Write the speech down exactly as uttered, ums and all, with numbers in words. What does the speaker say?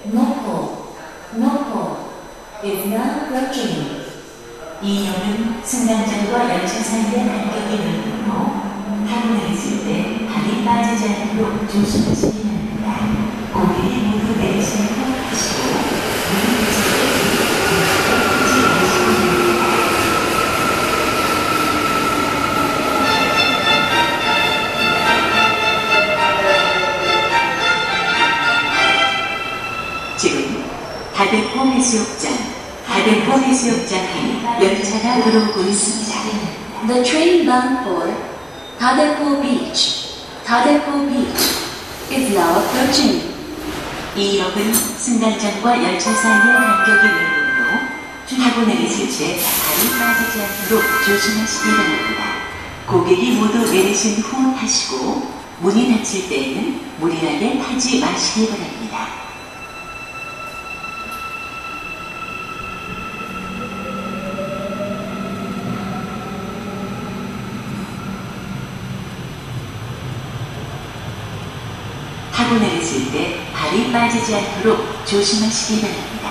No pole. No pole. Is now approaching. 이 역은 승강장과 열차 사이의 간격이 넓고 타고 내리실 때 발이 빠지지 않도록 조심하시기 바랍니다. 고객이 모두 내리신 후 하시고 문을 닫힐 때 하지 마시기 바랍니다. 지금 다대포 해수욕장, 다대포 해수욕장에 열차가 들어오고 있습니다. The train bound for Tadepo Beach. Tadepo Beach is now approaching. 이 역은 승강장과 열차 사이의 간격이 넓으므로 타고 내리실 때 발이 빠지지 않도록 조심하시기 바랍니다. 고객이 모두 내리신 후 타시고 문이 닫힐 때에는 무리하게 타지 마시기 바랍니다. 타고 내리실 때 발이 빠지지 않도록 조심하시기 바랍니다.